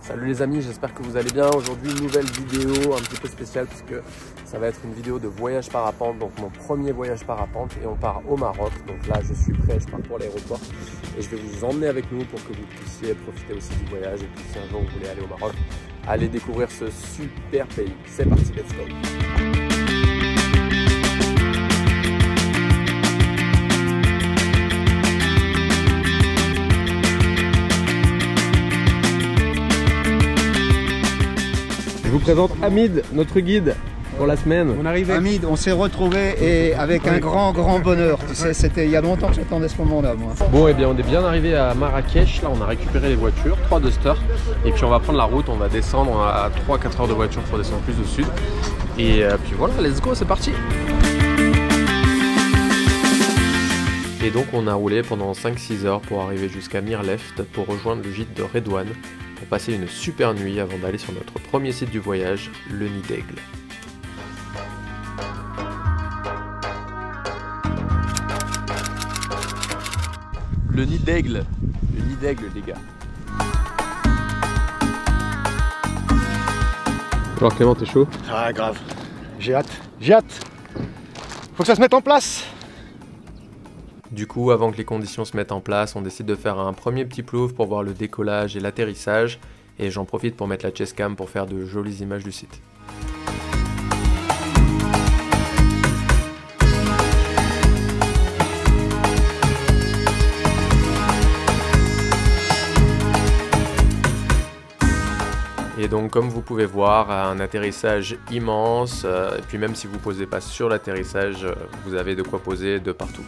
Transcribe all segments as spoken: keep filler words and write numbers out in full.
Salut les amis, j'espère que vous allez bien. Aujourd'hui, une nouvelle vidéo un petit peu spéciale puisque ça va être une vidéo de voyage parapente, donc mon premier voyage parapente et on part au Maroc. Donc là, je suis prêt, je pars pour l'aéroport et je vais vous emmener avec nous pour que vous puissiez profiter aussi du voyage. Et puis si un jour vous voulez aller au Maroc, allez découvrir ce super pays. C'est parti, let's go! Je vous présente Hamid, notre guide pour la semaine. On arrive. Hamid, on s'est retrouvés et avec un grand grand bonheur. Tu sais, c'était il y a longtemps que j'attendais ce moment-là, moi. Bon, et bien on est bien arrivé à Marrakech. Là, on a récupéré les voitures, trois Duster, et puis on va prendre la route. On va descendre à trois à quatre heures de voiture pour descendre plus au sud. Et euh, puis voilà, let's go, c'est parti. Et donc on a roulé pendant cinq six heures pour arriver jusqu'à Mirleft pour rejoindre le gîte de Redouane, pour passer une super nuit avant d'aller sur notre premier site du voyage, le Nid d'Aigle. Le Nid d'Aigle, le Nid d'Aigle les gars. Alors Clément, t'es chaud? Ah grave, j'ai hâte, j'ai hâte. Faut que ça se mette en place. Du coup, avant que les conditions se mettent en place, on décide de faire un premier petit plouf pour voir le décollage et l'atterrissage. Et j'en profite pour mettre la chestcam pour faire de jolies images du site. Et donc comme vous pouvez voir, un atterrissage immense. Euh, et puis même si vous ne posez pas sur l'atterrissage, vous avez de quoi poser de partout.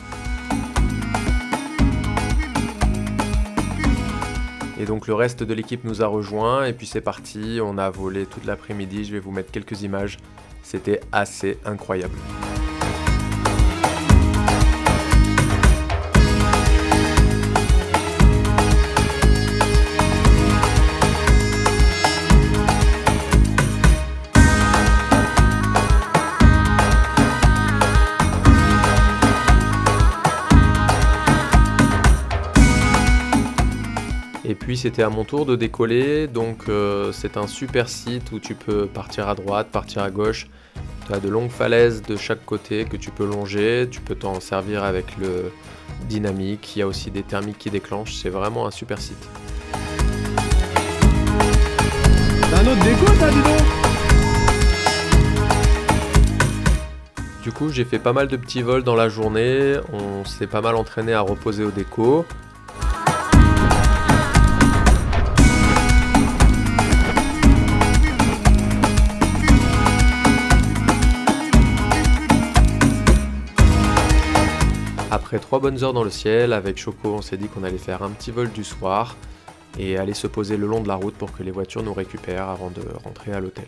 Et donc le reste de l'équipe nous a rejoints et puis c'est parti, on a volé toute l'après-midi, je vais vous mettre quelques images, c'était assez incroyable. Et puis c'était à mon tour de décoller, donc euh, c'est un super site où tu peux partir à droite, partir à gauche. Tu as de longues falaises de chaque côté que tu peux longer, tu peux t'en servir avec le dynamique, il y a aussi des thermiques qui déclenchent, c'est vraiment un super site. T'as un autre déco ça, dis donc. Du coup j'ai fait pas mal de petits vols dans la journée, on s'est pas mal entraîné à reposer au déco. Après trois bonnes heures dans le ciel, avec Choco, on s'est dit qu'on allait faire un petit vol du soir et aller se poser le long de la route pour que les voitures nous récupèrent avant de rentrer à l'hôtel.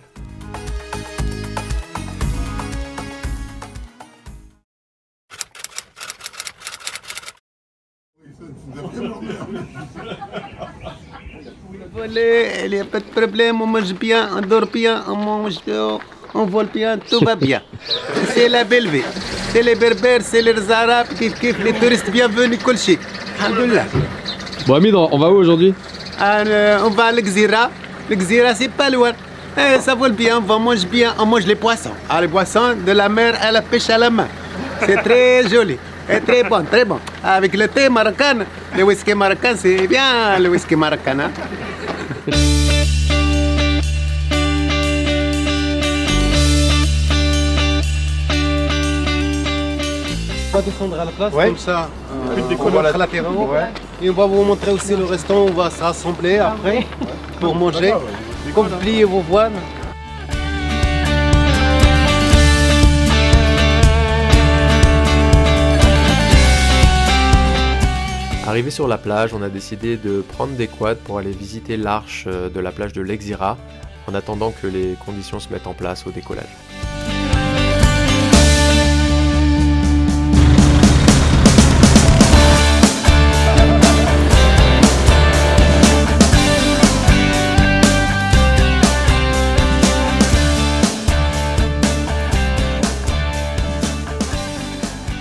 Il n'y a pas de problème, on mange bien, on dort bien, on mange, on vole bien, tout va bien. C'est la belle vie. C'est les berbères, c'est les arabes qui kiffent, les touristes bienvenus, Kolchi. Alhamdoulilah. Bon Hamid, on va où aujourd'hui? euh, On va à l'Exira. L'Exira, c'est pas loin. Eh, ça vole bien, on mange bien, on mange les poissons. Ah, les poissons de la mer à la pêche à la main. C'est très joli. Et très bon, très bon. Avec le thé marocain, le whisky marocain, c'est bien le whisky marocain. Hein? On va descendre à la place, ouais. Comme ça, euh, on va être latéraux, ouais. Et on va vous montrer aussi le restaurant, on va se rassembler après ouais. Pour manger, comme plier vos voiles. Arrivé sur la plage, on a décidé de prendre des quads pour aller visiter l'arche de la plage de l'Exira, en attendant que les conditions se mettent en place au décollage.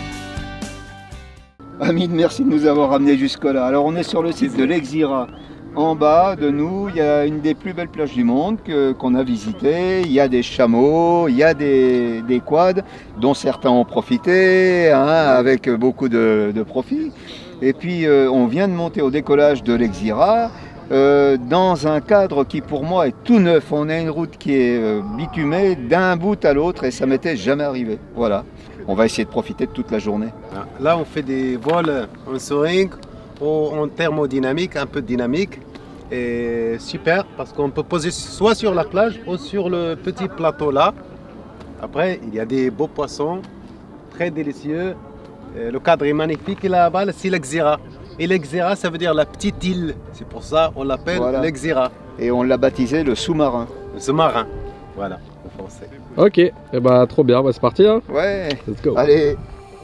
Hamid, merci de nous avoir ramenés jusque là. Alors on est sur le site de l'Exira en bas de nous, il y a une des plus belles plages du monde que, qu'on a visitées. Il y a des chameaux, il y a des, des quads, dont certains ont profité, hein, avec beaucoup de, de profit. Et puis, euh, on vient de monter au décollage de l'Exira, euh, dans un cadre qui, pour moi, est tout neuf. On a une route qui est euh, bitumée d'un bout à l'autre et ça m'était jamais arrivé. Voilà. On va essayer de profiter de toute la journée. Là, on fait des vols en soaring, en thermodynamique, un peu dynamique. Et super, parce qu'on peut poser soit sur la plage ou sur le petit plateau là. Après, il y a des beaux poissons, très délicieux. Et le cadre est magnifique. Et là-bas, c'est l'Exira. Et l'Exira, ça veut dire la petite île. C'est pour ça qu'on l'appelle voilà. l'Exira. Et on l'a baptisé le sous-marin. Le sous-marin, voilà, en français. Ok, et eh bah trop bien, bah, c'est parti hein. Ouais, let's go. Allez.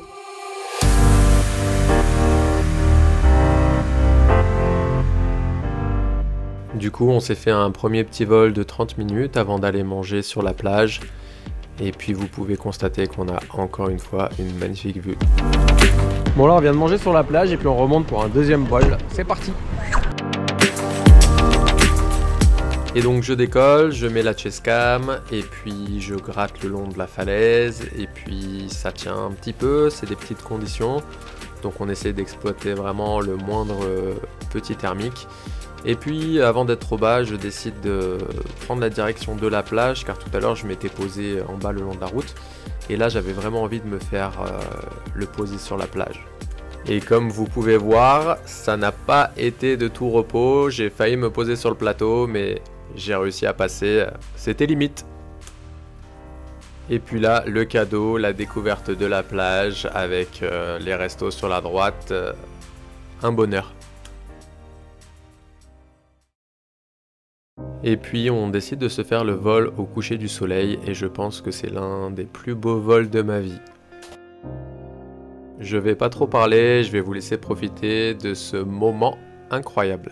Du coup, on s'est fait un premier petit vol de trente minutes avant d'aller manger sur la plage. Et puis vous pouvez constater qu'on a encore une fois une magnifique vue. Bon là on vient de manger sur la plage et puis on remonte pour un deuxième vol. C'est parti! Et donc je décolle, je mets la chestcam et puis je gratte le long de la falaise et puis ça tient un petit peu, c'est des petites conditions. Donc on essaie d'exploiter vraiment le moindre petit thermique. Et puis avant d'être trop bas, je décide de prendre la direction de la plage car tout à l'heure je m'étais posé en bas le long de la route. Et là j'avais vraiment envie de me faire euh, le poser sur la plage. Et comme vous pouvez voir, ça n'a pas été de tout repos. J'ai failli me poser sur le plateau mais j'ai réussi à passer, c'était limite. Et puis là, le cadeau, la découverte de la plage avec euh, les restos sur la droite, euh, un bonheur. Et puis on décide de se faire le vol au coucher du soleil et je pense que c'est l'un des plus beaux vols de ma vie. Je vais pas trop parler, je vais vous laisser profiter de ce moment incroyable.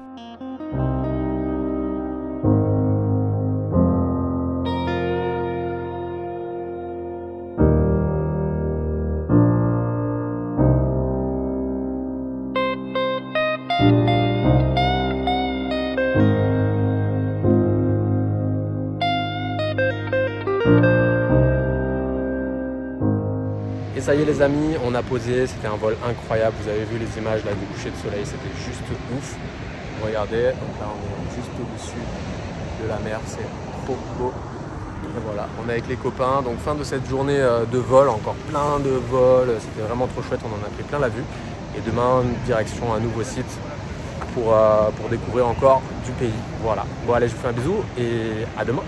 Et ça y est les amis, on a posé, c'était un vol incroyable, vous avez vu les images là du coucher de soleil, c'était juste ouf. Regardez, donc là on est juste au-dessus de la mer, c'est trop beau. Et voilà, on est avec les copains, donc fin de cette journée de vol, encore plein de vols, c'était vraiment trop chouette, on en a pris plein la vue. Et demain, direction un nouveau site pour, euh, pour découvrir encore du pays. Voilà, bon allez, je vous fais un bisou et à demain.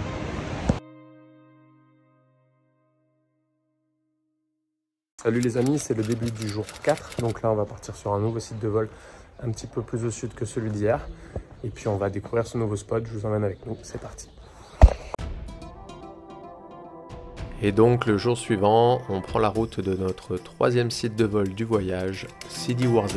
Salut les amis, c'est le début du jour quatre, donc là on va partir sur un nouveau site de vol un petit peu plus au sud que celui d'hier. Et puis on va découvrir ce nouveau spot, je vous emmène avec nous, c'est parti. Et donc le jour suivant, on prend la route de notre troisième site de vol du voyage, Sidi Ouarzès.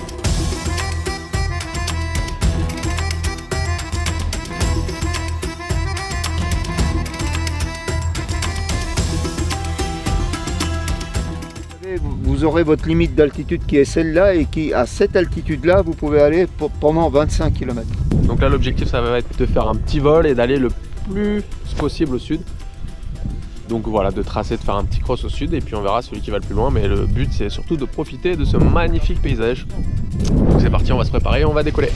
Vous aurez votre limite d'altitude qui est celle-là et qui, à cette altitude-là, vous pouvez aller pour, pendant vingt-cinq kilomètres. Donc là, l'objectif, ça va être de faire un petit vol et d'aller le plus possible au sud. Donc voilà, de tracer, de faire un petit cross au sud et puis on verra celui qui va le plus loin. Mais le but, c'est surtout de profiter de ce magnifique paysage. Donc c'est parti, on va se préparer, on va décoller.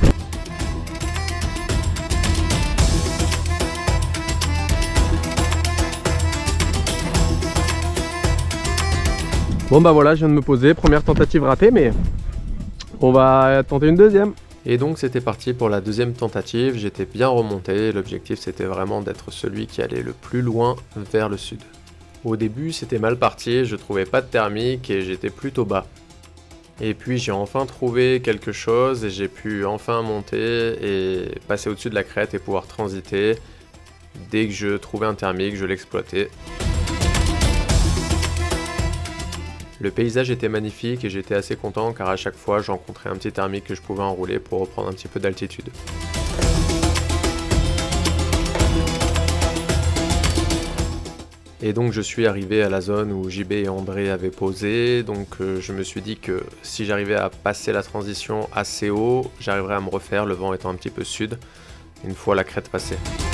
Bon bah voilà, je viens de me poser, première tentative ratée, mais on va tenter une deuxième. Et donc c'était parti pour la deuxième tentative, j'étais bien remonté, l'objectif c'était vraiment d'être celui qui allait le plus loin vers le sud. Au début c'était mal parti, je trouvais pas de thermique et j'étais plutôt bas. Et puis j'ai enfin trouvé quelque chose et j'ai pu enfin monter et passer au-dessus de la crête et pouvoir transiter. Dès que je trouvais un thermique, je l'exploitais. Le paysage était magnifique et j'étais assez content car à chaque fois je rencontrais un petit thermique que je pouvais enrouler pour reprendre un petit peu d'altitude. Et donc je suis arrivé à la zone où J B et André avaient posé, donc euh, je me suis dit que si j'arrivais à passer la transition assez haut, j'arriverais à me refaire, le vent étant un petit peu sud, une fois la crête passée.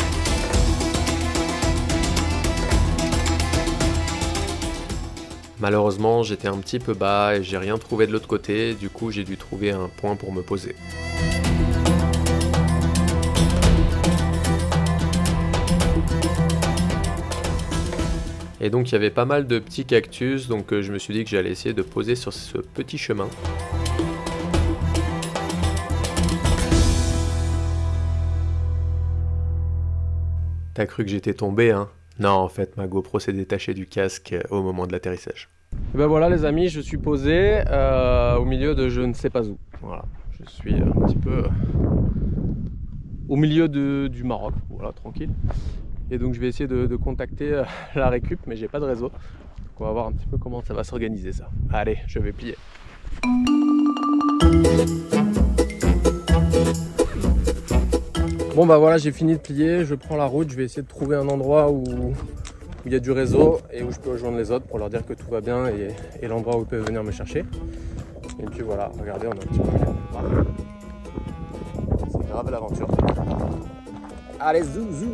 Malheureusement j'étais un petit peu bas et j'ai rien trouvé de l'autre côté, du coup j'ai dû trouver un point pour me poser. Et donc il y avait pas mal de petits cactus, donc euh, je me suis dit que j'allais essayer de poser sur ce petit chemin. T'as cru que j'étais tombé, hein? Non, en fait, ma GoPro s'est détachée du casque au moment de l'atterrissage. Et ben voilà les amis, je suis posé euh, au milieu de je ne sais pas où. Voilà, je suis un petit peu au milieu de, du Maroc, voilà, tranquille. Et donc je vais essayer de, de contacter euh, la récup, mais j'ai pas de réseau. Donc on va voir un petit peu comment ça va s'organiser ça. Allez, je vais plier. Bon bah voilà, j'ai fini de plier, je prends la route, je vais essayer de trouver un endroit où il y a du réseau et où je peux rejoindre les autres pour leur dire que tout va bien et, et l'endroit où ils peuvent venir me chercher. Et puis voilà, regardez, on a un petit peu... C'est grave l'aventure. Allez, zou, zou.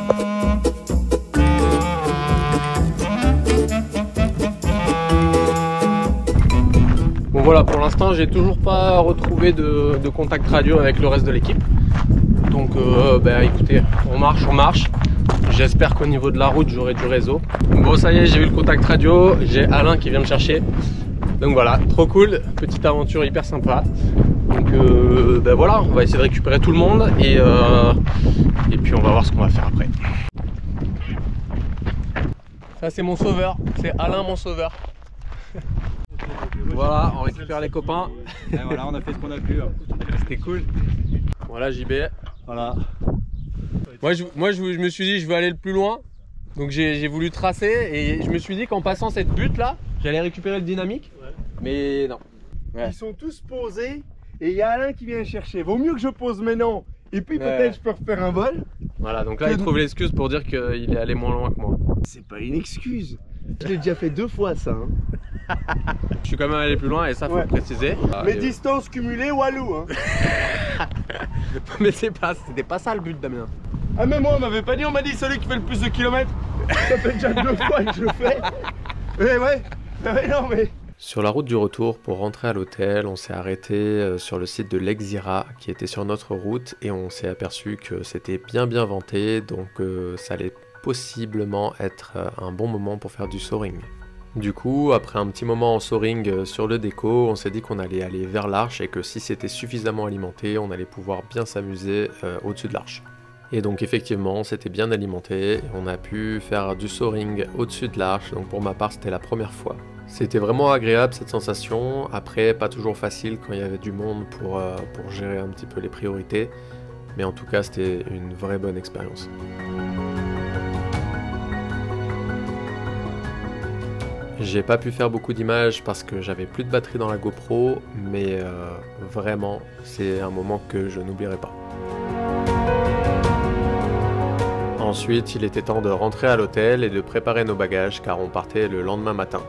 Bon voilà, pour l'instant j'ai toujours pas retrouvé de, de contact radio avec le reste de l'équipe. Donc euh, bah écoutez, on marche, on marche. J'espère qu'au niveau de la route j'aurai du réseau. Bon ça y est, j'ai eu le contact radio, j'ai Alain qui vient me chercher. Donc voilà, trop cool, petite aventure hyper sympa. Donc euh, ben voilà, on va essayer de récupérer tout le monde et, euh, et puis on va voir ce qu'on va faire après. Ça c'est mon sauveur, c'est Alain mon sauveur. Voilà, on récupère les copains. Et voilà, on a fait ce qu'on a pu. C'était cool. Voilà J B. Voilà. Moi, je, moi je, je me suis dit je veux aller le plus loin. Donc j'ai voulu tracer et je me suis dit qu'en passant cette butte là, j'allais récupérer le dynamique. Ouais. Mais non. Ouais. Ils sont tous posés et il y a Alain qui vient chercher. Vaut mieux que je pose maintenant et puis peut-être ouais. je peux refaire un vol. Voilà, donc là il trouve l'excuse pour dire qu'il est allé moins loin que moi. C'est pas une excuse. Je l'ai déjà fait deux fois ça. Hein. Je suis quand même allé plus loin et ça faut ouais. le préciser. Mes ah, distances euh... cumulées Walou. Hein. Mais c'est pas, c'était pas ça le but Damien. Ah mais moi on m'avait pas dit, on m'a dit celui qui fait le plus de kilomètres. Ça fait déjà deux fois que je le fais. Mais ouais, mais non mais... Sur la route du retour, pour rentrer à l'hôtel, on s'est arrêté sur le site de l'Exira qui était sur notre route et on s'est aperçu que c'était bien bien vanté, donc euh, ça allait possiblement être un bon moment pour faire du soaring. Du coup, après un petit moment en soaring sur le déco, on s'est dit qu'on allait aller vers l'arche et que si c'était suffisamment alimenté, on allait pouvoir bien s'amuser euh, au-dessus de l'arche. Et donc effectivement, c'était bien alimenté, et on a pu faire du soaring au-dessus de l'arche, donc pour ma part c'était la première fois. C'était vraiment agréable cette sensation, après pas toujours facile quand il y avait du monde pour, euh, pour gérer un petit peu les priorités, mais en tout cas c'était une vraie bonne expérience. J'ai pas pu faire beaucoup d'images parce que j'avais plus de batterie dans la GoPro, mais euh, vraiment c'est un moment que je n'oublierai pas. Ensuite, il était temps de rentrer à l'hôtel et de préparer nos bagages car on partait le lendemain matin.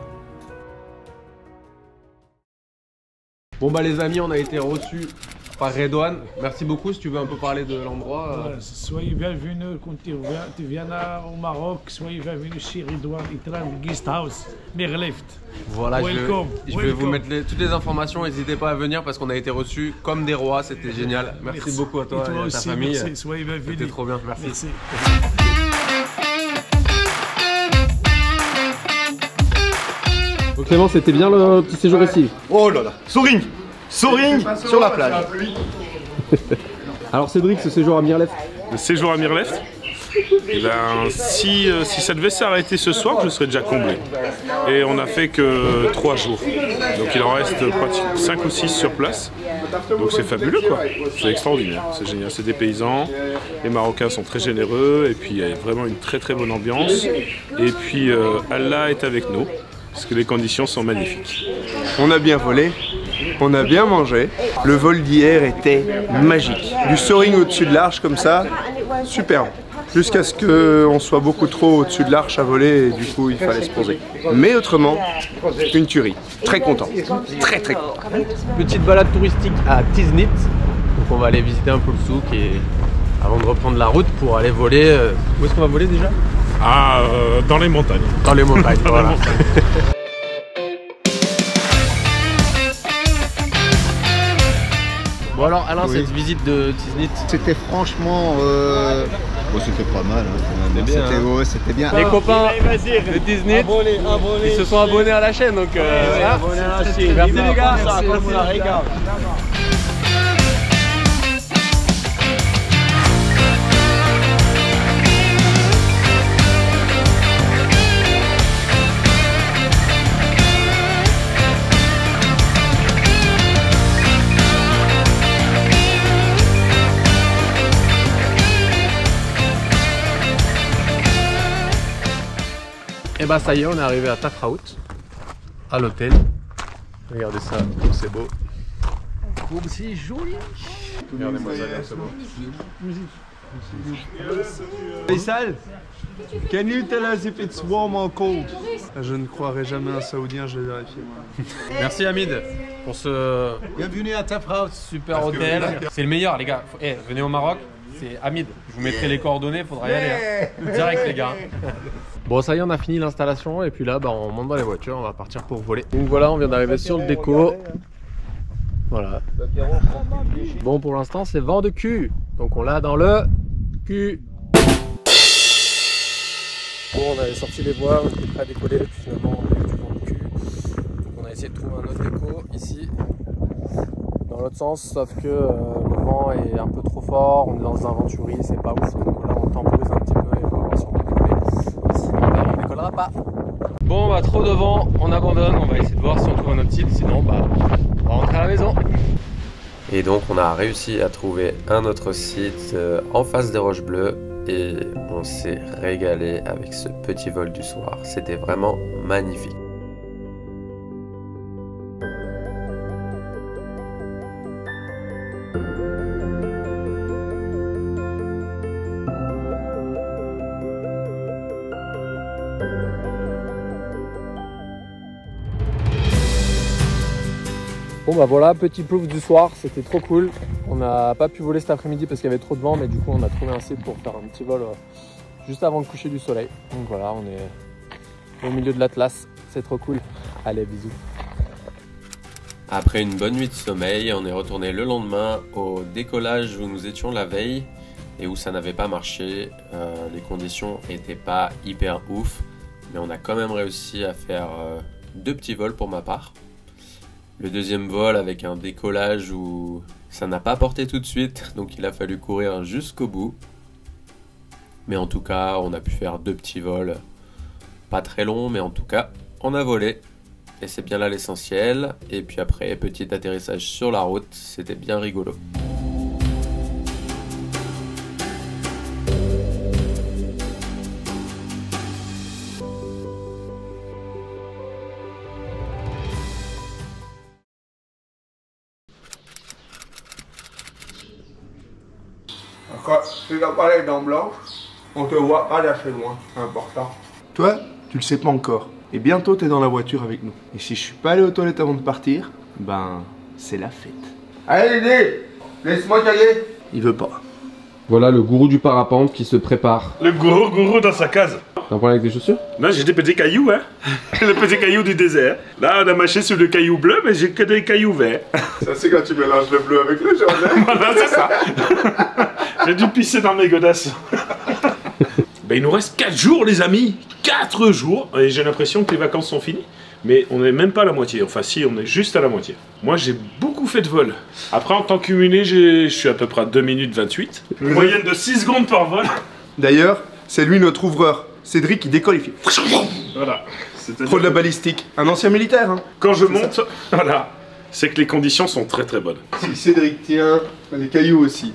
Bon bah les amis, on a été reçus par Redouane. Merci beaucoup, si tu veux un peu parler de l'endroit. Euh... Soyez bienvenus quand tu viens, tu viens au Maroc, soyez bienvenus chez Redouane, Itran Guest House, Merleft. Voilà, Welcome. je, je vais vous mettre les, toutes les informations, n'hésitez pas à venir parce qu'on a été reçus comme des rois, c'était génial. Merci, merci beaucoup à toi et, et à ta aussi, famille. Merci, soyez bienvenus. C'était trop bien, merci. merci. Donc Clément, c'était bien le petit séjour ouais. ici? Oh là là, soaring Soaring sur la plage. Alors Cédric, ce séjour à Mirleft? Le séjour à Mirleft, eh ben, si, euh, si ça devait s'arrêter ce soir, je serais déjà comblé. Et on n'a fait que trois jours. Donc il en reste pratiquement cinq ou six sur place. Donc c'est fabuleux quoi. C'est extraordinaire, c'est génial. C'est des paysans, les Marocains sont très généreux et puis il y a vraiment une très très bonne ambiance. Et puis euh, Allah est avec nous, parce que les conditions sont magnifiques. On a bien volé. On a bien mangé. Le vol d'hier était magique. Du soaring au-dessus de l'arche comme ça, superbe. Jusqu'à ce qu'on soit beaucoup trop au-dessus de l'arche à voler et du coup il fallait se poser. Mais autrement, une tuerie. Très content. Très très content. Petite balade touristique à Tiznit. Donc on va aller visiter un peu le souk et avant de reprendre la route pour aller voler. Euh... Où est-ce qu'on va voler déjà? Ah, euh, dans les montagnes. Dans les montagnes, Dans voilà. les montagnes. Bon alors Alain, Oui. cette visite de Tiznit, C'était franchement... Euh... Bon, c'était pas mal. Hein, quand même. bien, C'était hein. ouais, c'était bien. les copains de Tiznit, ils se sont abonnés à la chaîne, donc euh, voilà. Merci les gars. Et bah ça y est, on est arrivé à Tafraout, à l'hôtel. Regardez ça, comme c'est beau. Comme c'est joli. Regardez-moi ça, comme c'est beau. Faisal, can you tell us if it's warm or cold? Je ne croirais jamais un Saoudien, je vais vérifier. Merci Hamid pour ce Bienvenue à Tafraout. super hôtel. C'est le meilleur les gars. Eh, venez au Maroc, c'est Hamid. Je vous mettrai les coordonnées, faudra y aller. Hein. Direct les gars. Bon ça y est, on a fini l'installation et puis là bah, on monte dans les voitures, on va partir pour voler. Donc voilà, on vient d'arriver sur le déco. Voilà. Bon pour l'instant c'est vent de cul. Donc on l'a dans le cul. Bon on avait sorti les voiles, on était prêt à décoller et puis finalement on a eu du vent de cul. Donc on a essayé de trouver un autre déco ici. Dans l'autre sens, sauf que euh, le vent est un peu trop fort, on est dans un venturi, c'est pas ouf. Donc là on temporise un petit peu et on va voir si on peut décoller. Sinon bah, on décollera pas. Bon bah trop de vent, on abandonne, on va essayer de voir si on trouve un autre site, sinon bah on va rentrer à la maison. Et donc on a réussi à trouver un autre site euh, en face des Roches Bleues et on s'est régalé avec ce petit vol du soir, c'était vraiment magnifique. Bon bah voilà, petit plouf du soir, c'était trop cool. On n'a pas pu voler cet après-midi parce qu'il y avait trop de vent, mais du coup on a trouvé un site pour faire un petit vol euh, juste avant le coucher du soleil. Donc voilà, on est au milieu de l'Atlas, c'est trop cool. Allez, bisous. Après une bonne nuit de sommeil, on est retourné le lendemain au décollage où nous étions la veille et où ça n'avait pas marché. Euh, les conditions n'étaient pas hyper ouf, mais on a quand même réussi à faire euh, deux petits vols pour ma part. Le deuxième vol avec un décollage où ça n'a pas porté tout de suite, donc il a fallu courir jusqu'au bout. Mais en tout cas, on a pu faire deux petits vols, pas très longs, mais en tout cas, on a volé. Et c'est bien là l'essentiel. Et puis après, petit atterrissage sur la route, c'était bien rigolo. Quand tu n'as pas les dents blanches, on te voit pas d'assez loin, c'est important. Toi, tu le sais pas encore. Et bientôt t'es dans la voiture avec nous. Et si je suis pas allé aux toilettes avant de partir, ben c'est la fête. Allez Dédé, laisse-moi y aller. Il veut pas. Voilà le gourou du parapente qui se prépare. Le gourou, gourou dans sa case. T'as un problème avec des chaussures? Non, j'ai des petits cailloux, hein. Les petits cailloux du désert. Là, on a marché sur le caillou bleu, mais j'ai que des cailloux verts. Ça c'est quand tu mélanges le bleu avec le jaune. Voilà, c'est ça. J'ai dû pisser dans mes godasses. Ben, il nous reste quatre jours, les amis. quatre jours. Et j'ai l'impression que les vacances sont finies. Mais on n'est même pas à la moitié. Enfin, si, on est juste à la moitié. Moi, j'ai beaucoup fait de vol. Après, en temps cumulé, je suis à peu près à deux minutes vingt-huit. Une moyenne de six secondes par vol. D'ailleurs, c'est lui notre ouvreur. Cédric qui décolle, il fait. Voilà. Trop de la balistique. Un ancien militaire, hein. Quand je monte, voilà, c'est que les conditions sont très très bonnes. Si Cédric tient, les cailloux aussi.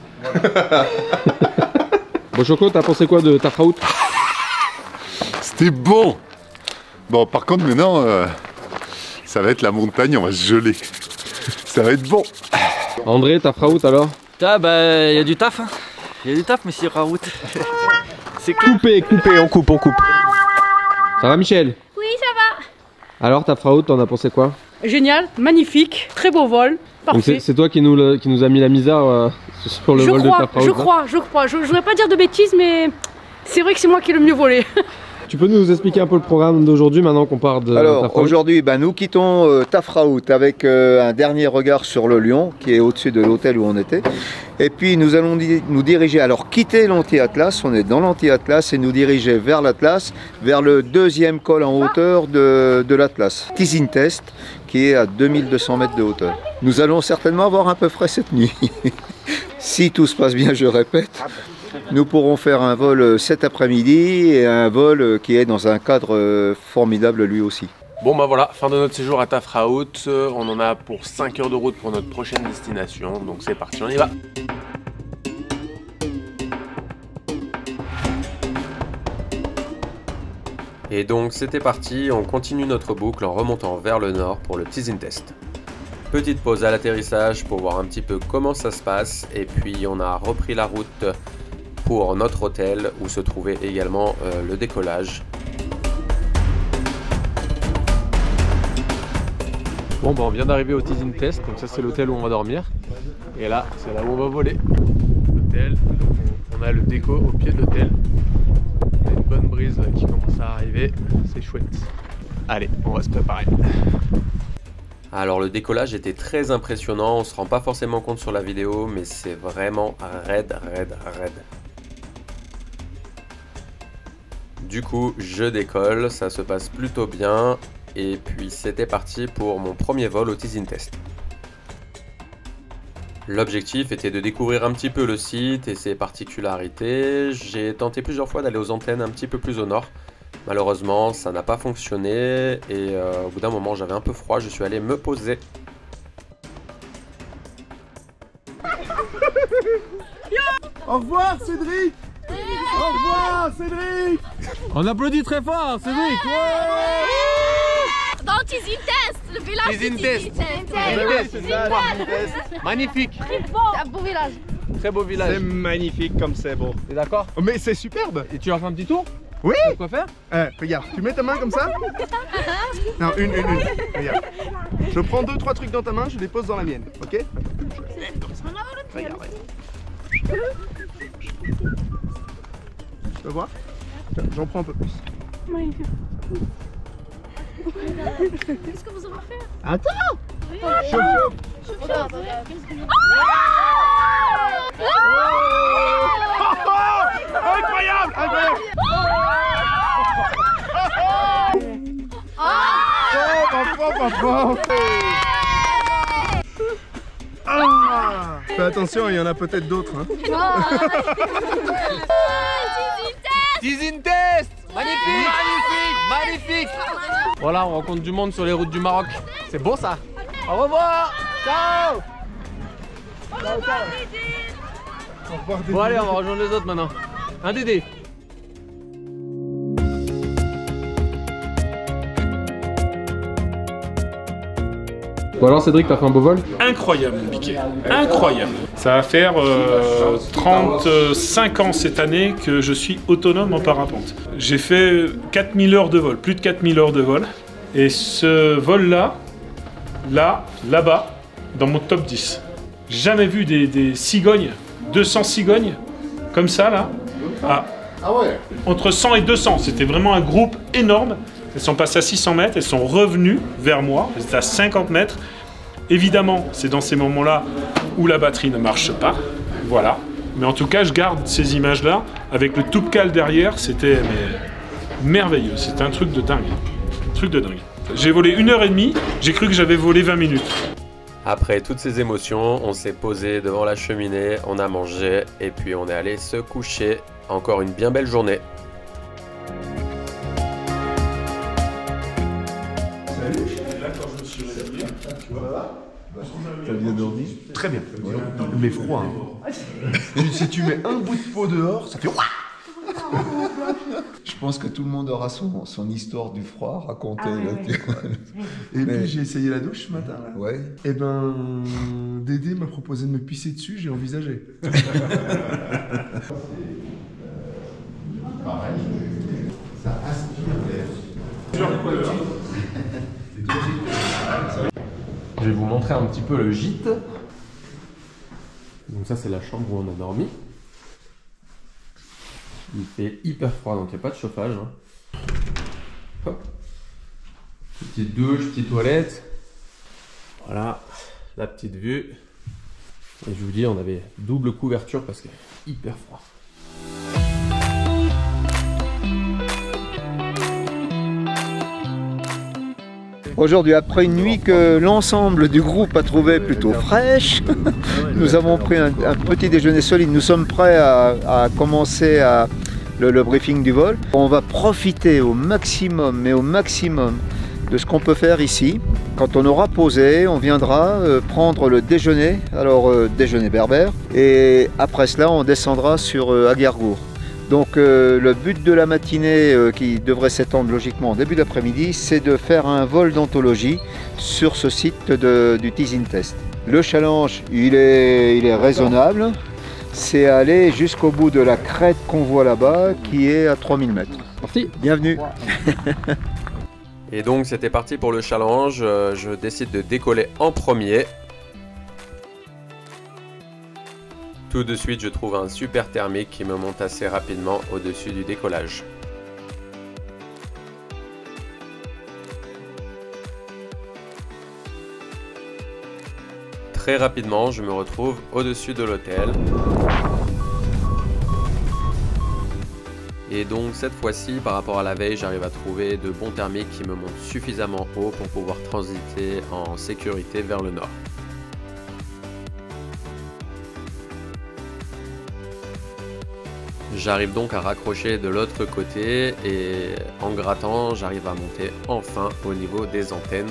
Bon Choco, t'as pensé quoi de Tafraout? C'était bon. Bon, par contre, maintenant, euh, ça va être la montagne, on va se geler. Ça va être bon. André, Tafraout alors? Ah bah, il y a du taf. Hein. Il y a du taf, mais c'est la route. C'est coupé, coupé, on coupe, on coupe. Ça va Michel? Oui, ça va. Alors ta Tafraout, t'en as pensé quoi? Génial, magnifique, très beau vol, parfait. C'est toi qui nous, le, qui nous a mis la misère euh, sur le je vol crois, de Tafraout. Je crois, je crois, je voudrais pas dire de bêtises, mais c'est vrai que c'est moi qui ai le mieux volé. Tu peux nous expliquer un peu le programme d'aujourd'hui maintenant qu'on part de Alors aujourd'hui, ben, nous quittons euh, Tafraout avec euh, un dernier regard sur le Lion qui est au-dessus de l'hôtel où on était. Et puis nous allons di nous diriger, alors quitter l'anti-Atlas, on est dans l'anti-Atlas et nous diriger vers l'Atlas, vers le deuxième col en hauteur de, de l'Atlas, Tizintest, qui est à deux mille deux cents mètres de hauteur. Nous allons certainement avoir un peu frais cette nuit. Si tout se passe bien, je répète. Nous pourrons faire un vol cet après-midi et un vol qui est dans un cadre formidable lui aussi. Bon bah voilà, fin de notre séjour à Tafraout. On en a pour cinq heures de route pour notre prochaine destination. Donc c'est parti, on y va. Et donc c'était parti, on continue notre boucle en remontant vers le nord pour le Tizintest. Petite pause à l'atterrissage pour voir un petit peu comment ça se passe. Et puis on a repris la route pour notre hôtel où se trouvait également euh, le décollage. Bon bah on vient d'arriver au Tizintest, donc ça c'est l'hôtel où on va dormir. Et là c'est là où on va voler. L'hôtel, on a le déco au pied de l'hôtel. On a une bonne brise qui commence à arriver, c'est chouette. Allez, on va se préparer. Alors le décollage était très impressionnant, on se rend pas forcément compte sur la vidéo, mais c'est vraiment raide, raide, raide. Du coup, je décolle, ça se passe plutôt bien, et puis c'était parti pour mon premier vol au Tizintest. L'objectif était de découvrir un petit peu le site et ses particularités. J'ai tenté plusieurs fois d'aller aux antennes un petit peu plus au nord. Malheureusement, ça n'a pas fonctionné, et euh, au bout d'un moment, j'avais un peu froid, je suis allé me poser. Au revoir Cédric. Au revoir Cédric. On applaudit très fort, Cédric. Dans Tizintest, le village Tizintest. de Tizintest. Magnifique. C'est un beau village. Très beau village. C'est magnifique comme c'est beau. T'es d'accord? Mais c'est superbe. Et tu vas faire un petit tour? Oui. Quoi faire? Eh, regarde, tu mets ta main comme ça. Non, une, une, une. Regarde. Je prends deux, trois trucs dans ta main, je les pose dans la mienne, ok? Regarde, regarde. Tu peux voir? J'en prends un peu plus. Qu'est-ce que vous allez faire? Attends! Chauffe, chauffe. Incroyable! Incroyable! Ah! Fais attention, il y en a peut-être d'autres. Hein. Tizintest! Magnifique! Magnifique! Magnifique! Voilà, on rencontre du monde sur les routes du Maroc. C'est beau ça! Au revoir! Ciao! Ciao, ciao. Bon allez, on va rejoindre les autres maintenant. Un Dédé! Bon alors Cédric, t'as fait un beau vol? Incroyable mon piquet, incroyable. Ça va faire euh, trente-cinq ans cette année que je suis autonome en parapente. J'ai fait quatre mille heures de vol, plus de quatre mille heures de vol. Et ce vol-là, là, là-bas, dans mon top dix. Jamais vu des, des cigognes, deux cents cigognes, comme ça là. Ah, Ah ouais. entre cent et deux cents, c'était vraiment un groupe énorme. Elles sont passées à six cents mètres, elles sont revenues vers moi, elles étaient à cinquante mètres. Évidemment, c'est dans ces moments-là où la batterie ne marche pas, voilà. Mais en tout cas, je garde ces images-là, avec le Toubkal derrière, c'était merveilleux, c'était un truc de dingue, un truc de dingue. J'ai volé une heure et demie, j'ai cru que j'avais volé vingt minutes. Après toutes ces émotions, on s'est posé devant la cheminée, on a mangé, et puis on est allé se coucher. Encore une bien belle journée. T'as bien dormi? Très bien. Mais froid. Hein. Si tu mets un bout de peau dehors, ça fait. Je pense que tout le monde aura son, son histoire du froid à raconter. Ah, là, ouais, ouais. Et Mais- puis j'ai essayé la douche ce matin. Là. Ouais. Et ben, Dédé m'a proposé de me pisser dessus, j'ai envisagé. Pareil, ça aspire l'air. Je vais vous montrer un petit peu le gîte. Donc ça c'est la chambre où on a dormi. Il fait hyper froid donc il n'y a pas de chauffage. Hein. Hop. Petite douche, petite toilette. Voilà, la petite vue. Et je vous dis on avait double couverture parce qu'il est hyper froid. Aujourd'hui, après une nuit que l'ensemble du groupe a trouvé plutôt fraîche, nous avons pris un, un petit déjeuner solide. Nous sommes prêts à, à commencer à, le, le briefing du vol. On va profiter au maximum, mais au maximum, de ce qu'on peut faire ici. Quand on aura posé, on viendra euh, prendre le déjeuner, alors euh, déjeuner berbère, et après cela, on descendra sur euh, Aguergour. Donc euh, le but de la matinée euh, qui devrait s'étendre logiquement en début d'après-midi, c'est de faire un vol d'anthologie sur ce site de, du Teasing Test. Le challenge, il est, il est raisonnable, c'est aller jusqu'au bout de la crête qu'on voit là-bas qui est à trois mille mètres. Parti. Bienvenue. Et donc c'était parti pour le challenge. Euh, je décide de décoller en premier. Tout de suite, je trouve un super thermique qui me monte assez rapidement au-dessus du décollage. Très rapidement, je me retrouve au-dessus de l'hôtel. Et donc cette fois-ci, par rapport à la veille, j'arrive à trouver de bons thermiques qui me montent suffisamment haut pour pouvoir transiter en sécurité vers le nord. J'arrive donc à raccrocher de l'autre côté et en grattant, j'arrive à monter enfin au niveau des antennes.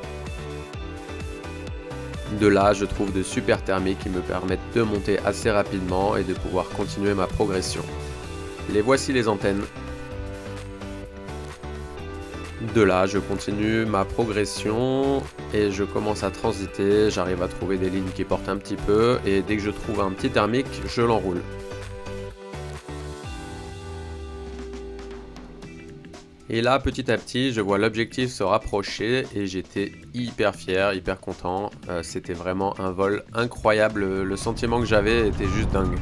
De là, je trouve de super thermiques qui me permettent de monter assez rapidement et de pouvoir continuer ma progression. Les voici les antennes. De là, je continue ma progression et je commence à transiter. J'arrive à trouver des lignes qui portent un petit peu et dès que je trouve un petit thermique, je l'enroule. Et là, petit à petit, je vois l'objectif se rapprocher et j'étais hyper fier, hyper content. Euh, C'était vraiment un vol incroyable. Le sentiment que j'avais était juste dingue.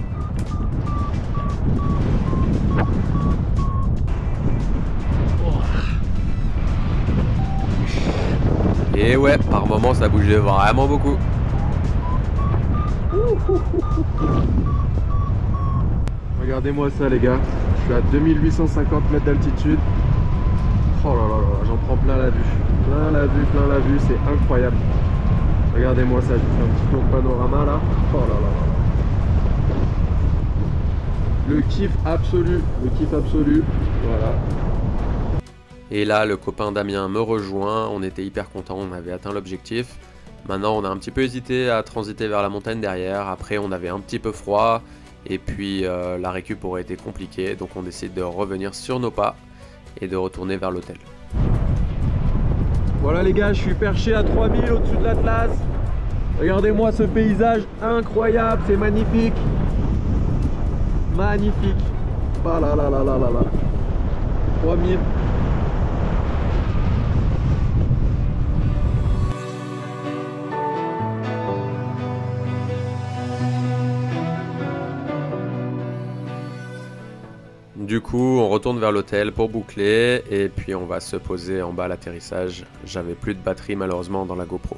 Et ouais, par moments, ça bougeait vraiment beaucoup. Regardez-moi ça, les gars. Je suis à deux mille huit cent cinquante mètres d'altitude. Oh là là là, j'en prends plein la vue. Plein la vue, plein la vue, c'est incroyable. Regardez-moi ça, je vous fais un petit tour panorama là. Oh là là là. Le kiff absolu, le kiff absolu. Voilà. Et là, le copain Damien me rejoint. On était hyper contents, on avait atteint l'objectif. Maintenant, on a un petit peu hésité à transiter vers la montagne derrière. Après, on avait un petit peu froid. Et puis, euh, la récup aurait été compliquée. Donc, on décide de revenir sur nos pas et de retourner vers l'hôtel. Voilà les gars, je suis perché à trois mille au-dessus de l'Atlas. Regardez-moi ce paysage incroyable, c'est magnifique. Magnifique. Ah là là là là là là. trois mille. Du coup, on retourne vers l'hôtel pour boucler et puis on va se poser en bas à l'atterrissage. J'avais plus de batterie malheureusement dans la GoPro.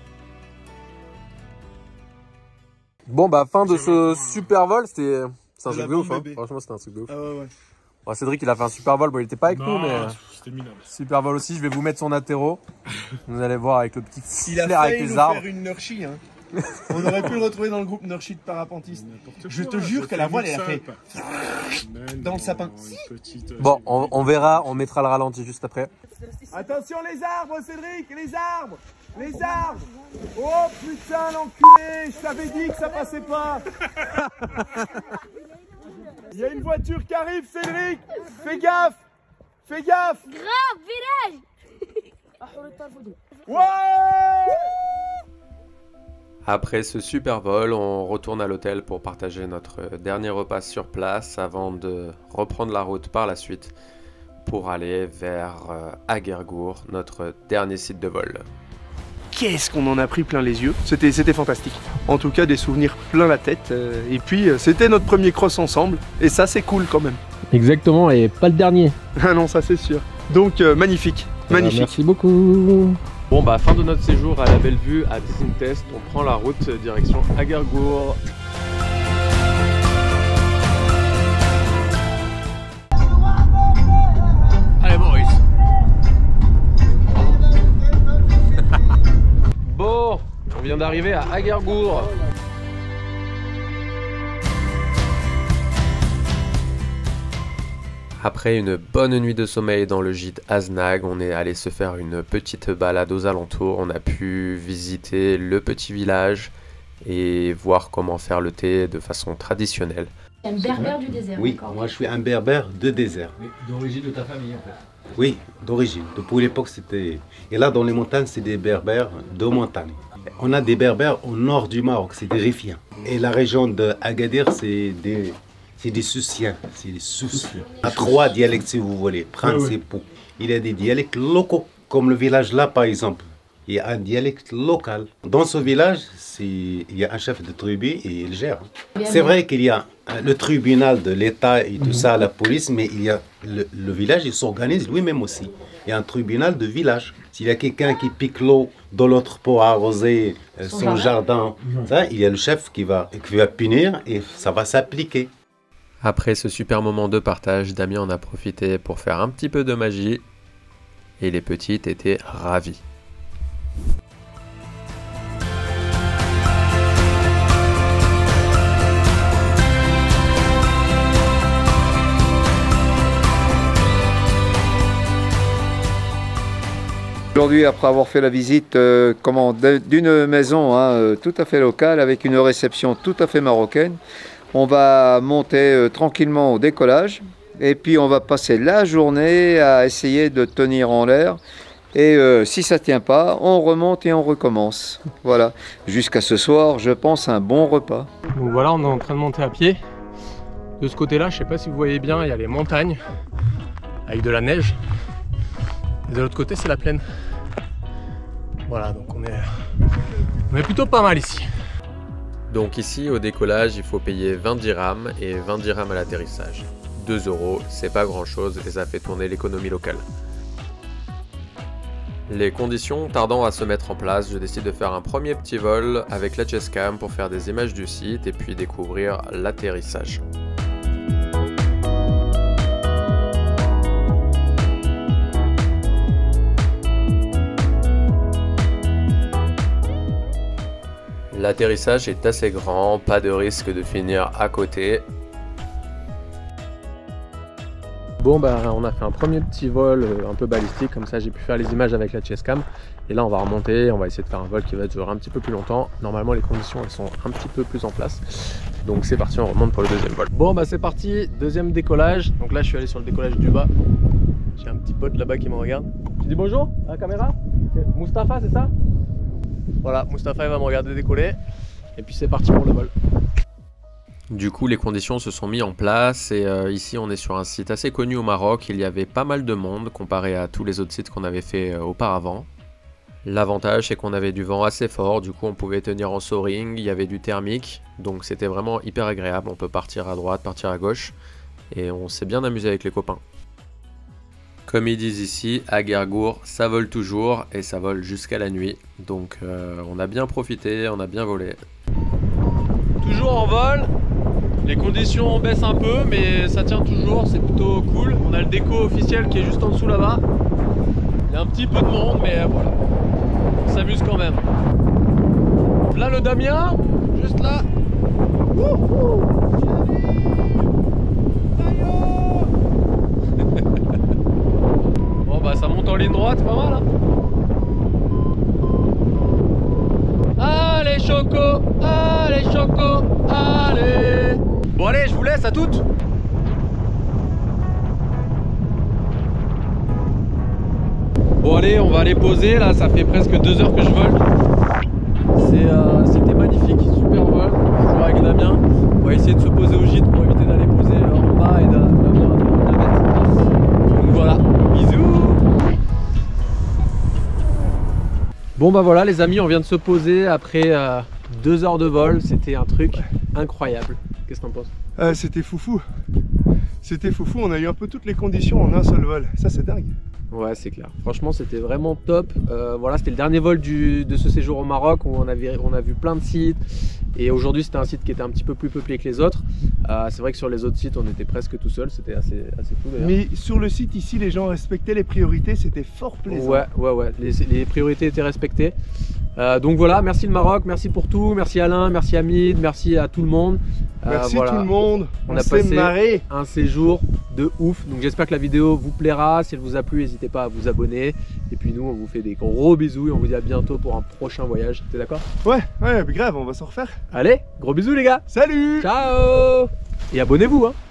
Bon bah fin de ce super vol, c'était c'est un truc de ouf hein. Franchement c'était un truc de ouf. Ah ouais, ouais. Bon, Cédric il a fait un super vol, bon il était pas avec non, nous mais c'était minable. Super vol aussi, je vais vous mettre son atterro. Vous allez voir avec le petit flair avec les arbres. Il a failli nous faire une Nurchi hein. On aurait pu le retrouver dans le groupe Nurchi de parapentistes. Je te jure que la voile elle a fait dans le sapin. Bon, on, on verra, on mettra le ralenti juste après. Attention les arbres Cédric, les arbres, les arbres. Oh putain l'enculé, je t'avais dit que ça passait pas. Il y a une voiture qui arrive Cédric, fais gaffe. Fais gaffe. Grave, virage. Ouais. Après ce super vol, on retourne à l'hôtel pour partager notre dernier repas sur place avant de reprendre la route par la suite pour aller vers Aguergour, notre dernier site de vol. Qu'est-ce qu'on en a pris plein les yeux, c'était c'était fantastique. En tout cas, des souvenirs plein la tête. Euh, et puis, euh, c'était notre premier cross ensemble. Et ça, c'est cool quand même. Exactement, et pas le dernier. Ah non, ça c'est sûr. Donc, euh, magnifique, magnifique. Euh, merci beaucoup. Bon bah fin de notre séjour à la belle vue à Tzintest, on prend la route direction Aguergour. Allez Maurice. Bon, on vient d'arriver à Aguergour. Après une bonne nuit de sommeil dans le gîte Aznag, on est allé se faire une petite balade aux alentours. On a pu visiter le petit village et voir comment faire le thé de façon traditionnelle. Un berbère du désert. Oui, moi je suis un berbère de désert. Oui, d'origine de ta famille en fait. Oui, d'origine. Depuis l'époque c'était... Et là dans les montagnes c'est des berbères de montagne. On a des berbères au nord du Maroc, c'est des Rifiens. Et la région de Agadir c'est des... C'est des Soussiens, c'est des Soussiens. Il y a trois dialectes si vous voulez, principaux. Il y a des dialectes locaux, comme le village là par exemple. Il y a un dialecte local. Dans ce village, il y a un chef de tribu et il gère. C'est vrai qu'il y a le tribunal de l'État et tout ça, la police, mais il y a le, le village, il s'organise lui-même aussi. Il y a un tribunal de village. S'il y a quelqu'un qui pique l'eau dans l'autre pour arroser son, son jardin, jardin ça, il y a le chef qui va, qui va punir et ça va s'appliquer. Après ce super moment de partage, Damien en a profité pour faire un petit peu de magie et les petites étaient ravies. Aujourd'hui, après avoir fait la visite euh, d'une maison hein, euh, tout à fait locale avec une réception tout à fait marocaine, on va monter euh, tranquillement au décollage et puis on va passer la journée à essayer de tenir en l'air et euh, si ça ne tient pas, on remonte et on recommence. Voilà, jusqu'à ce soir, je pense un bon repas. Donc voilà, on est en train de monter à pied. De ce côté-là, je ne sais pas si vous voyez bien, il y a les montagnes avec de la neige. Et de l'autre côté, c'est la plaine. Voilà, donc on est, on est plutôt pas mal ici. Donc ici, au décollage, il faut payer vingt dirhams et vingt dirhams à l'atterrissage. deux euros, c'est pas grand chose et ça fait tourner l'économie locale. Les conditions tardant à se mettre en place, je décide de faire un premier petit vol avec la Chescam pour faire des images du site et puis découvrir l'atterrissage. L'atterrissage est assez grand, pas de risque de finir à côté. Bon bah on a fait un premier petit vol un peu balistique, comme ça j'ai pu faire les images avec la Chescam. Et là on va remonter, on va essayer de faire un vol qui va durer un petit peu plus longtemps. Normalement les conditions elles sont un petit peu plus en place. Donc c'est parti, on remonte pour le deuxième vol. Bon bah c'est parti, deuxième décollage. Donc là je suis allé sur le décollage du bas. J'ai un petit pote là-bas qui me regarde. Tu dis bonjour à la caméra? Mustapha, c'est ça? Voilà, Mustapha il va me regarder décoller. Et puis c'est parti pour le vol. Du coup les conditions se sont mises en place et euh, ici on est sur un site assez connu au Maroc. Il y avait pas mal de monde comparé à tous les autres sites qu'on avait fait euh, auparavant. L'avantage c'est qu'on avait du vent assez fort, du coup on pouvait tenir en soaring, il y avait du thermique. Donc c'était vraiment hyper agréable, on peut partir à droite, partir à gauche. Et on s'est bien amusé avec les copains. Comme ils disent ici, Aguergour, ça vole toujours et ça vole jusqu'à la nuit. Donc euh, on a bien profité, on a bien volé. Toujours en vol, les conditions baissent un peu mais ça tient toujours, c'est plutôt cool. On a le déco officiel qui est juste en dessous là-bas. Il y a un petit peu de monde mais voilà, on s'amuse quand même. Là le Damien, juste là. Wouhou. Bon bah ça monte en ligne droite, c'est pas mal hein. Allez Choco, allez Choco, allez. Bon allez, je vous laisse à toutes. allez, on va aller poser. Là, ça fait presque deux heures que je vole. C'était euh, magnifique, super vol. Toujours avec Damien. On va essayer de se poser au gîte pour éviter d'aller poser en bas et d'avoir de la bête. Donc voilà, bisous. Bon bah voilà les amis, on vient de se poser après euh, deux heures de vol. C'était un truc incroyable. Qu'est-ce que t'en penses? euh, C'était foufou. C'était foufou, on a eu un peu toutes les conditions en un seul vol. Ça c'est dingue. Ouais, c'est clair. Franchement, c'était vraiment top. Euh, voilà, c'était le dernier vol du, de ce séjour au Maroc où on, avait, on a vu plein de sites. Et aujourd'hui, c'était un site qui était un petit peu plus peuplé que les autres. Euh, c'est vrai que sur les autres sites, on était presque tout seul. C'était assez, assez fou d'ailleurs. Mais sur le site ici, les gens respectaient les priorités. C'était fort plaisant. Ouais, ouais, ouais. Les, les priorités étaient respectées. Euh, donc voilà, merci le Maroc, merci pour tout. Merci Alain, merci Hamid, merci à tout le monde. Merci euh, voilà. tout le monde. On, on a passé marré. un séjour de ouf. Donc j'espère que la vidéo vous plaira. Si elle vous a plu, n'hésitez pas à vous abonner. Et puis nous, on vous fait des gros bisous et on vous dit à bientôt pour un prochain voyage. T'es d'accord? Ouais, ouais, grave, on va s'en refaire. Allez, gros bisous les gars. Salut. Ciao. Et abonnez-vous hein.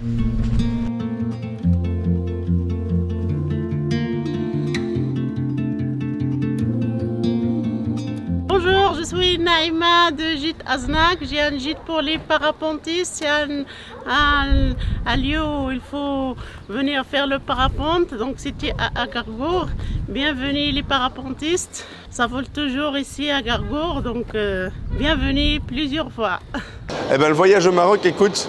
Bonjour, je suis Naïma de Gîte Aznak. J'ai un gîte pour les parapentistes. C'est un, un, un lieu où il faut venir faire le parapente. Donc c'était à, à Gargour. Bienvenue les parapentistes. Ça vole toujours ici à Gargour. Donc euh, bienvenue plusieurs fois. Eh ben, le voyage au Maroc, écoute,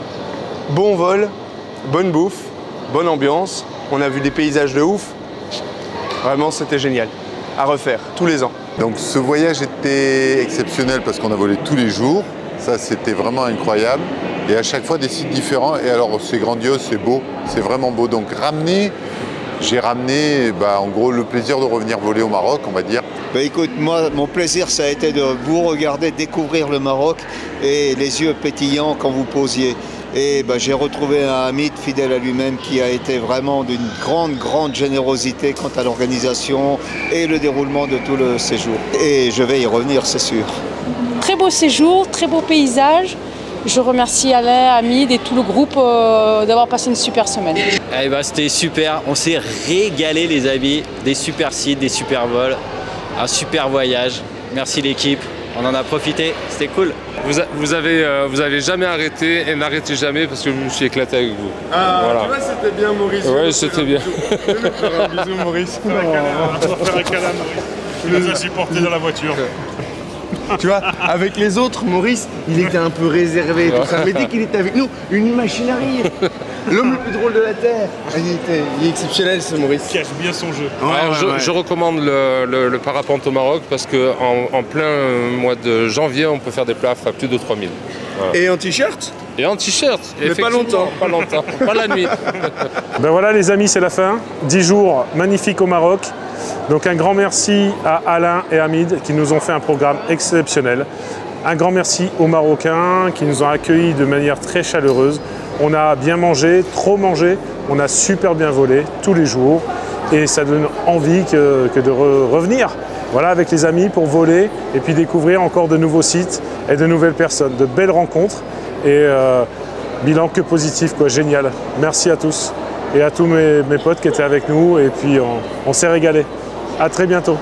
bon vol, bonne bouffe, bonne ambiance. On a vu des paysages de ouf. Vraiment, c'était génial. À refaire tous les ans. Donc ce voyage était exceptionnel parce qu'on a volé tous les jours. Ça, c'était vraiment incroyable. Et à chaque fois, des sites différents. Et alors, c'est grandiose, c'est beau, c'est vraiment beau. Donc ramener, j'ai ramené bah, en gros le plaisir de revenir voler au Maroc, on va dire. Bah, écoute, moi, mon plaisir, ça a été de vous regarder découvrir le Maroc et les yeux pétillants quand vous posiez. Et bah, j'ai retrouvé un Hamid fidèle à lui-même qui a été vraiment d'une grande, grande générosité quant à l'organisation et le déroulement de tout le séjour. Et je vais y revenir, c'est sûr. Très beau séjour, très beau paysage. Je remercie Alain, Hamid et tout le groupe euh, d'avoir passé une super semaine. Eh ben, c'était super, on s'est régalé les amis, des super sites, des super vols, un super voyage. Merci l'équipe, on en a profité, c'était cool. Vous, a, vous, avez, euh, vous avez jamais arrêté et n'arrêtez jamais parce que je me suis éclaté avec vous. Ah, voilà. Tu vois, c'était bien Maurice. Ouais, c'était bien. Je vais faire un bisou Maurice. On va faire un câlin Maurice. Tu nous as supportés dans la voiture. Tu vois, avec les autres, Maurice, il était un peu réservé, tout ça. Mais dès qu'il était avec nous, une machine à rire. L'homme le plus drôle de la Terre. Il, était, il est exceptionnel, ce Maurice. Il cache bien son jeu. Ouais, Alors, ouais, je, ouais. je recommande le, le, le parapente au Maroc parce qu'en en plein mois de janvier, on peut faire des plafs à plus de trois mille. Voilà. Et en t-shirt? Et en t-shirt. Mais pas longtemps. Pas longtemps, pas la nuit. Ben voilà les amis, c'est la fin. dix jours magnifiques au Maroc. Donc un grand merci à Alain et Hamid qui nous ont fait un programme exceptionnel. Un grand merci aux Marocains qui nous ont accueillis de manière très chaleureuse. On a bien mangé, trop mangé, on a super bien volé tous les jours et ça donne envie que, que de re revenir voilà, avec les amis pour voler et puis découvrir encore de nouveaux sites et de nouvelles personnes, de belles rencontres et euh, bilan que positif, quoi, génial. Merci à tous et à tous mes, mes potes qui étaient avec nous et puis on, on s'est régalé. À très bientôt.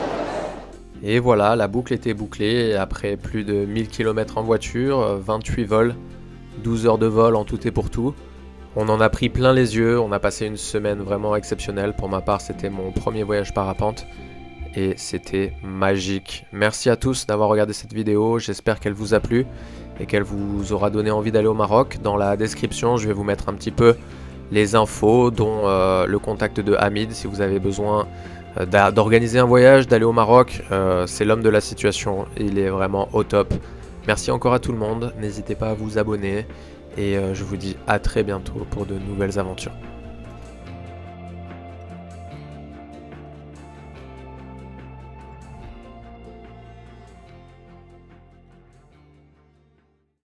Et voilà, la boucle était bouclée après plus de mille kilomètres en voiture, vingt-huit vols, douze heures de vol en tout et pour tout. On en a pris plein les yeux, on a passé une semaine vraiment exceptionnelle. Pour ma part, c'était mon premier voyage parapente et c'était magique. Merci à tous d'avoir regardé cette vidéo, j'espère qu'elle vous a plu et qu'elle vous aura donné envie d'aller au Maroc. Dans la description, je vais vous mettre un petit peu les infos, dont euh, le contact de Hamid si vous avez besoin d'organiser un voyage, d'aller au Maroc. Euh, c'est l'homme de la situation, il est vraiment au top. Merci encore à tout le monde, n'hésitez pas à vous abonner et euh, je vous dis à très bientôt pour de nouvelles aventures.